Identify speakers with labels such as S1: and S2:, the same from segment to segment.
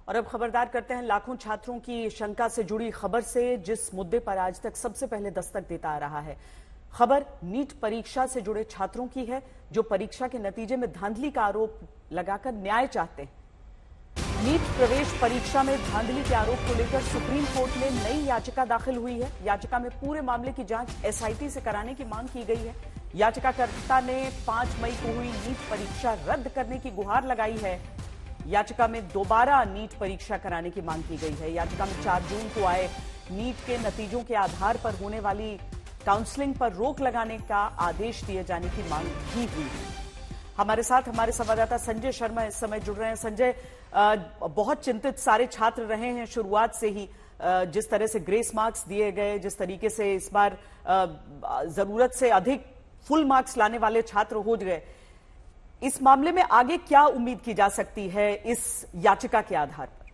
S1: और अब खबरदार करते हैं लाखों छात्रों की शंका से जुड़ी खबर से, जिस मुद्दे पर आज तक सबसे पहले दस्तक देता आ रहा है। खबर नीट परीक्षा से जुड़े छात्रों की है, जो परीक्षा के नतीजे में धांधली का आरोप लगाकर न्याय चाहते हैं। नीट प्रवेश परीक्षा में धांधली के आरोप को लेकर सुप्रीम कोर्ट में नई याचिका दाखिल हुई है। याचिका में पूरे मामले की जांच एसआईटी से कराने की मांग की गई है। याचिकाकर्ता ने 5 मई को हुई नीट परीक्षा रद्द करने की गुहार लगाई है। याचिका में दोबारा नीट परीक्षा कराने की मांग की गई है। याचिका में 4 जून को आए नीट के नतीजों के आधार पर होने वाली काउंसलिंग पर रोक लगाने का आदेश दिए जाने की मांग की हुई है। हमारे साथ हमारे संवाददाता संजय शर्मा इस समय जुड़ रहे हैं। संजय, बहुत चिंतित सारे छात्र रहे हैं शुरुआत से ही, जिस तरह से ग्रेस मार्क्स दिए गए, जिस तरीके से इस बार जरूरत से अधिक फुल मार्क्स लाने वाले छात्र हो गए। इस मामले में आगे क्या उम्मीद की जा सकती है इस याचिका के आधार पर?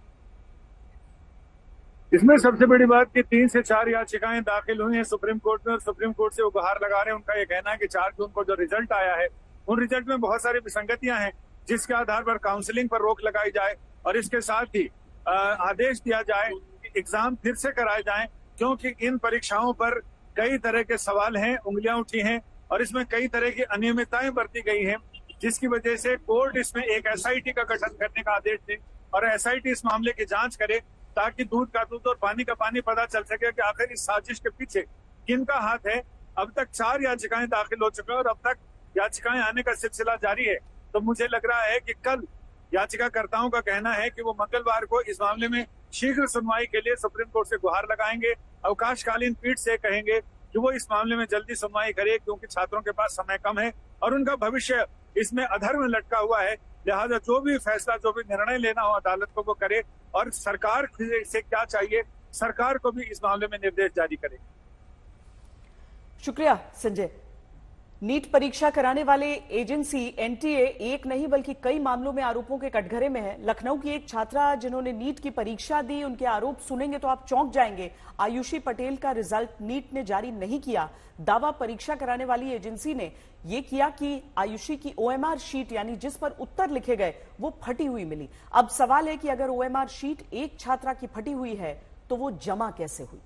S2: इसमें सबसे बड़ी बात कि 3 से 4 याचिकाएं दाखिल हुई हैं सुप्रीम कोर्ट में, और सुप्रीम कोर्ट से वो गुहार लगा रहे हैं। उनका ये कहना है कि 4 जून को जो रिजल्ट आया है, उन रिजल्ट में बहुत सारी विसंगतियां हैं, जिसके आधार पर काउंसलिंग पर रोक लगाई जाए और इसके साथ ही आदेश दिया जाए कि एग्जाम फिर से कराए जाएं, क्योंकि इन परीक्षाओं पर कई तरह के सवाल हैं, उंगलियां उठी हैं और इसमें कई तरह की अनियमितताएं बरती गई हैं, जिसकी वजह से कोर्ट इसमें एक एसआईटी का गठन करने का आदेश दे और एसआईटी इस मामले की जांच करे, ताकि दूध का दूध और पानी का पानी पता चल सके कि आखिर इस साजिश के पीछे किनका हाथ है। अब तक 4 याचिकाएं दाखिल हो चुकी हैं और अब तक याचिकाएं आने का सिलसिला जारी है। तो मुझे लग रहा है कि कल याचिकाकर्ताओं का कहना है कि वो मंगलवार को इस मामले में शीघ्र सुनवाई के लिए सुप्रीम कोर्ट से गुहार लगाएंगे। अवकाशकालीन पीठ से कहेंगे कि वो इस मामले में जल्दी सुनवाई करे, क्योंकि छात्रों के पास समय कम है और उनका भविष्य इसमें अधर में लटका हुआ है। लिहाजा जो भी फैसला, जो भी निर्णय लेना हो अदालत को वो करे, और सरकार से क्या चाहिए, सरकार को भी इस मामले में निर्देश जारी करे।
S1: शुक्रिया संजय। नीट परीक्षा कराने वाले एजेंसी एनटीए एक नहीं बल्कि कई मामलों में आरोपों के कटघरे में है। लखनऊ की एक छात्रा जिन्होंने नीट की परीक्षा दी, उनके आरोप सुनेंगे तो आप चौंक जाएंगे। आयुषी पटेल का रिजल्ट नीट ने जारी नहीं किया। दावा परीक्षा कराने वाली एजेंसी ने यह किया कि आयुषी की ओएमआर शीट, यानी जिस पर उत्तर लिखे गए, वो फटी हुई मिली। अब सवाल है कि अगर ओएमआर शीट एक छात्रा की फटी हुई है तो वो जमा कैसे हुई?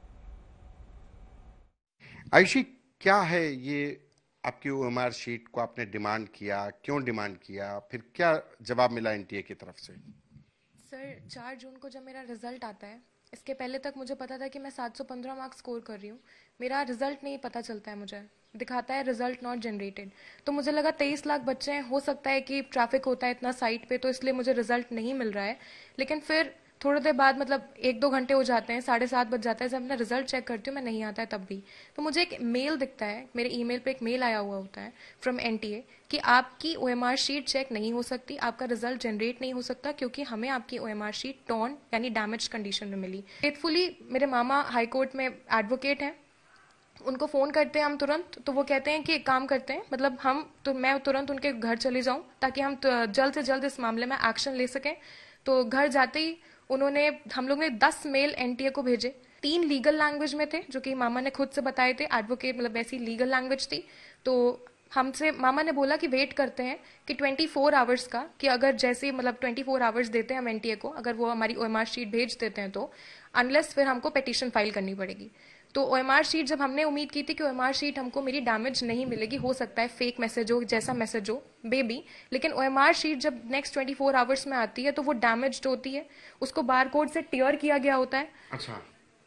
S3: आयुषी, क्या है ये आपकी ओएमआर शीट को आपने डिमांड किया, क्यों डिमांड किया, फिर क्या जवाब मिला एनटीए की तरफ से?
S4: सर, 4 जून को जब मेरा रिजल्ट आता है, इसके पहले तक मुझे पता था कि मैं 715 मार्क्स स्कोर कर रही हूँ। मेरा रिजल्ट नहीं पता चलता है, मुझे दिखाता है रिजल्ट नॉट जनरेटेड। तो मुझे लगा 23 लाख बच्चे हैं, हो सकता है कि ट्रैफिक होता है इतना साइट पे, तो इसलिए मुझे रिजल्ट नहीं मिल रहा है। लेकिन फिर थोड़ी देर बाद, मतलब 1-2 घंटे हो जाते हैं, 7:30 बज जाता है, जब मैं रिजल्ट चेक करती हूँ मैं नहीं आता है तब भी। तो मुझे एक मेल दिखता है, मेरे ईमेल पे एक मेल आया हुआ होता है फ्रॉम एनटीए कि आपकी ओएमआर शीट चेक नहीं हो सकती, आपका रिजल्ट जनरेट नहीं हो सकता, क्योंकि हमें आपकी ओएमआर शीट टॉर्न यानी डैमेज कंडीशन में मिली। फेथफुली मेरे मामा हाई कोर्ट में एडवोकेट हैं, उनको फ़ोन करते हैं हम तुरंत, तो वो कहते हैं कि एक काम करते हैं, मतलब मैं तुरंत उनके घर चली जाऊं ताकि हम जल्द से जल्द इस मामले में एक्शन ले सकें। तो घर जाते ही हम लोग ने 10 मेल एनटीए को भेजे। 3 लीगल लैंग्वेज में थे, जो कि मामा ने खुद से बताए थे, एडवोकेट मतलब वैसी लीगल लैंग्वेज थी। तो हमसे मामा ने बोला कि वेट करते हैं कि 24 आवर्स का, कि अगर जैसे मतलब 24 आवर्स देते हैं हम एनटीए को, अगर वो हमारी ओएमआर शीट भेज देते हैं तो, अनलेस फिर हमको पिटीशन फाइल करनी पड़ेगी। तो ओएमआर शीट, जब हमने उम्मीद की थी कि ओएमआर शीट हमको मेरी डैमेज नहीं मिलेगी, हो सकता है फेक मैसेज हो, जैसा मैसेज हो बेबी, लेकिन ओएमआर शीट जब नेक्स्ट 24 आवर्स में आती है तो वो डैमेज्ड होती है, उसको बारकोड से टियर किया गया होता है।
S3: अच्छा,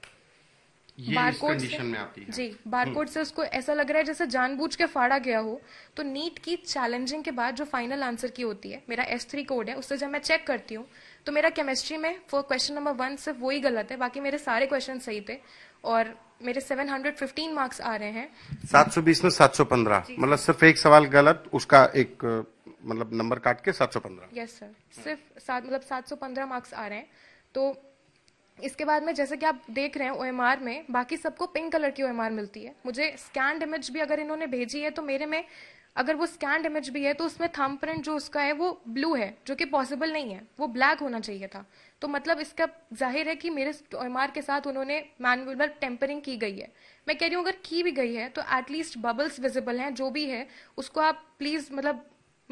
S3: ये इस
S4: बारकोड
S3: कंडीशन में आती है?
S4: जी, बारकोड से उसको ऐसा लग रहा है जैसे जानबूझ के फाड़ा गया हो। तो नीट की चैलेंजिंग के बाद जो फाइनल आंसर की होती है, मेरा S3 कोड है, उससे जब मैं चेक करती हूँ तो मेरा केमिस्ट्री में क्वेश्चन नंबर 1 सिर्फ वही गलत है, बाकी मेरे सारे क्वेश्चन सही थे और मेरे 715 मार्क्स आ रहे हैं।
S3: 720 में 715, मतलब सिर्फ एक सवाल गलत, उसका एक मतलब नंबर काट के 715।
S4: यस सर, सिर्फ 715 मार्क्स आ रहे हैं। तो इसके बाद में, जैसे कि आप देख रहे हैं ओएमआर में, बाकी सबको पिंक कलर की ओएमआर मिलती है। मुझे स्कैन्ड इमेज भी अगर इन्होंने भेजी है तो मेरे में, अगर वो स्कैन्ड इमेज भी है तो उसमें थंब प्रिंट जो उसका है वो ब्लू है, जो कि पॉसिबल नहीं है, वो ब्लैक होना चाहिए था। तो मतलब इसका जाहिर है कि मेरे ओएमआर के साथ उन्होंने मैनुअल टेम्परिंग की गई है। मैं कह रही हूँ अगर की भी गई है तो एटलीस्ट बबल्स विजिबल हैं, जो भी है उसको आप प्लीज मतलब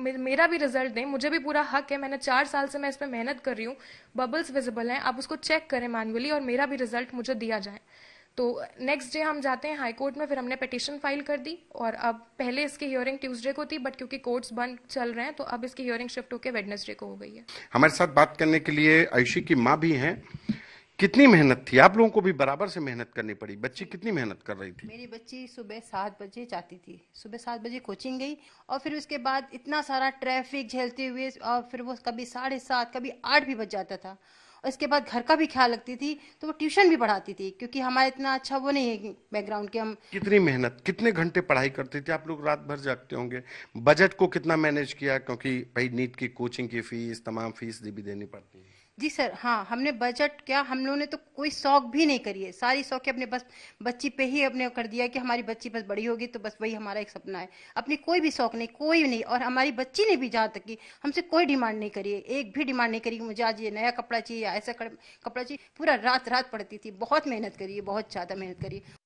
S4: मेरा भी रिजल्ट दें, मुझे भी पूरा हक है। मैंने 4 साल से मैं इस पर मेहनत कर रही हूँ, बबल्स विजिबल हैं, आप उसको चेक करें मैनुअली और मेरा भी रिजल्ट मुझे दिया जाए। तो नेक्स्ट डे हम जाते हैं हाई कोर्ट में, फिर हमने पिटीशन फाइल कर दी और अब पहले इसकी हियरिंग ट्यूसडे को थी, बट क्योंकि कोर्ट्स बंद चल रहे हैं तो अब इसकी हियरिंग शिफ्ट होकर वेडनेसडे को हो गई है।
S3: हमारे साथ बात करने के लिए आयुषी की माँ भी हैं। कितनी मेहनत थी, आप लोगों को भी बराबर से मेहनत करनी पड़ी, बच्ची कितनी मेहनत कर रही थी?
S5: मेरी बच्ची सुबह 7 बजे जाती थी, सुबह 7 बजे कोचिंग गई और फिर उसके बाद इतना सारा ट्रैफिक झेलते हुए और फिर वो कभी 7:30 कभी 8 भी बज जाता था। और इसके बाद घर का भी ख्याल रखती थी, तो वो ट्यूशन भी पढ़ाती थी क्योंकि हमारा इतना अच्छा वो नहीं है बैकग्राउंड के। हम
S3: कितनी मेहनत, कितने घंटे पढ़ाई करते थे आप लोग? रात भर जागते होंगे। बजट को कितना मैनेज किया, क्योंकि भाई नीट की कोचिंग की फीस, तमाम फीस भी देनी पड़ती है।
S5: जी सर, हाँ, हमने बजट क्या, हम लोगों ने तो कोई शौक भी नहीं करी है, सारी शौक अपने बस बच्ची पे ही अपने कर दिया कि हमारी बच्ची बस बड़ी होगी तो बस वही हमारा एक सपना है। अपनी कोई भी शौक नहीं, कोई नहीं। और हमारी बच्ची ने भी जहाँ तक की हमसे कोई डिमांड नहीं करी है, एक भी डिमांड नहीं करी कि मुझे आज ये नया कपड़ा चाहिए या ऐसा कपड़ा चाहिए। पूरा रात रात पढ़ती थी, बहुत मेहनत करी है, बहुत ज़्यादा मेहनत करी।